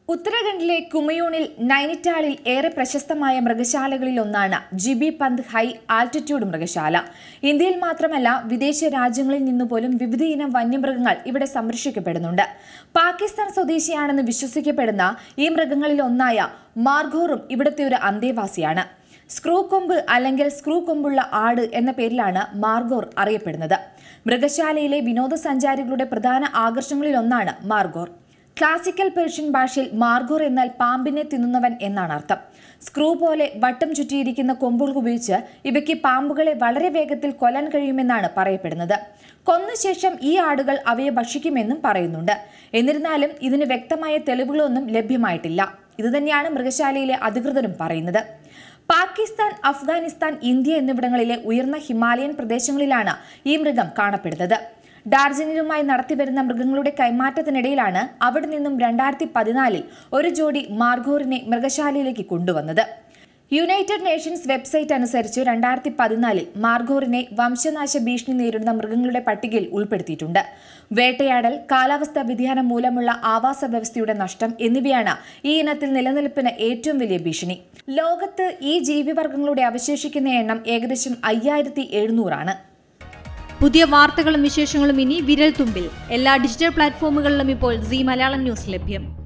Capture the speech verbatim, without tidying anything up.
ഉത്തരാഖണ്ഡിലെ കുമയൂണിൽ നൈനിറ്റാളിൽ ഏറെ പ്രശസ്തമായ മൃഗശാലകളിൽ ഒന്നാണ് ജിബി പന്ത് ഹൈ ആൾട്ടിറ്റ്യൂഡ് മൃഗശാല. ഇന്ത്യയിൽ മാത്രമല്ല വിദേശ രാജ്യങ്ങളിൽ നിന്നുപോലും വിവിധയിനം വന്യമൃഗങ്ങൾ ഇവിടെ സംരക്ഷിക്കപ്പെടുന്നുണ്ട്. പാകിസ്ഥാൻ സ്വദേശിയാണെന്ന് വിശ്വസിക്കപ്പെടുന്ന ഈ മൃഗങ്ങളിൽ ഒന്നായ മാർഗോറും ഇവിടുത്തെ ഒരു അന്തേവാസിയാണ്. സ്ക്രൂ കൊമ്പ് അല്ലെങ്കിൽ സ്ക്രൂ കൊമ്പുള്ള ആട് എന്ന പേരിലാണ് മാർഗോർ അറിയപ്പെടുന്നത്. മൃഗശാലയിലെ വിനോദസഞ്ചാരികളുടെ പ്രധാന ആകർഷണങ്ങളിലൊന്നാണ് മാർഗോർ. ക്ലാസിക്കൽ പേർഷ്യൻ ഭാഷയിൽ മാർഗോർ എന്നാൽ പാമ്പിനെ തിന്നുന്നവൻ എന്നാണ് അർത്ഥം. സ്ക്രൂ പോലെ വട്ടം ചുറ്റിയിരിക്കുന്ന കൊമ്പുകൾ ഉപയോഗിച്ച് ഇവയ്ക്ക് പാമ്പുകളെ വളരെ വേഗത്തിൽ കൊല്ലാൻ കഴിയുമെന്നാണ് പറയപ്പെടുന്നത്. കൊന്ന ശേഷം ഈ ആടുകൾ അവയെ ഭക്ഷിക്കുമെന്നും പറയുന്നുണ്ട്. എന്നിരുന്നാലും ഇതിന് വ്യക്തമായ തെളിവുകളൊന്നും ലഭ്യമായിട്ടില്ല. ഇതുതന്നെയാണ് മൃഗശാലയിലെ അധികൃതരും പറയുന്നത്. പാകിസ്ഥാൻ, അഫ്ഗാനിസ്ഥാൻ, ഇന്ത്യ എന്നിവിടങ്ങളിലെ ഉയർന്ന ഹിമാലയൻ പ്രദേശങ്ങളിലാണ് ഈ മൃഗം കാണപ്പെടുന്നത്. ഡാർജിലിംഗുമായി നടത്തിവരുന്ന മൃഗങ്ങളുടെ കൈമാറ്റത്തിനിടയിലാണ് അവിടെ നിന്നും രണ്ടായിരത്തി പതിനാലിൽ ഒരു ജോഡി മാർഗോറിനെ മൃഗശാലയിലേക്ക് കൊണ്ടുവന്നത്. യുണൈറ്റഡ് നേഷൻസ് വെബ്സൈറ്റ് അനുസരിച്ച് രണ്ടായിരത്തി പതിനാലിൽ മാർഗോറിനെ വംശനാശ ഭീഷണി നേരിടുന്ന മൃഗങ്ങളുടെ പട്ടികയിൽ ഉൾപ്പെടുത്തിയിട്ടുണ്ട്. വേട്ടയാടൽ, കാലാവസ്ഥാ വ്യതിയാനം മൂലമുള്ള ആവാസ വ്യവസ്ഥയുടെ നഷ്ടം എന്നിവയാണ് ഈ ഇനത്തിൽ നിലനിൽപ്പിന് ഏറ്റവും വലിയ ഭീഷണി. ലോകത്ത് ഈ ജീവിവർഗങ്ങളുടെ അവശേഷിക്കുന്ന എണ്ണം ഏകദേശം അയ്യായിരത്തി എഴുന്നൂറാണ്. പുതിയ വാർത്തകളും വിശേഷങ്ങളും ഇനി വിരൽ തുമ്പിൽ. എല്ലാ ഡിജിറ്റൽ പ്ലാറ്റ്ഫോമുകളിലും ഇപ്പോൾ സീ മലയാളം ന്യൂസ് ലഭ്യം.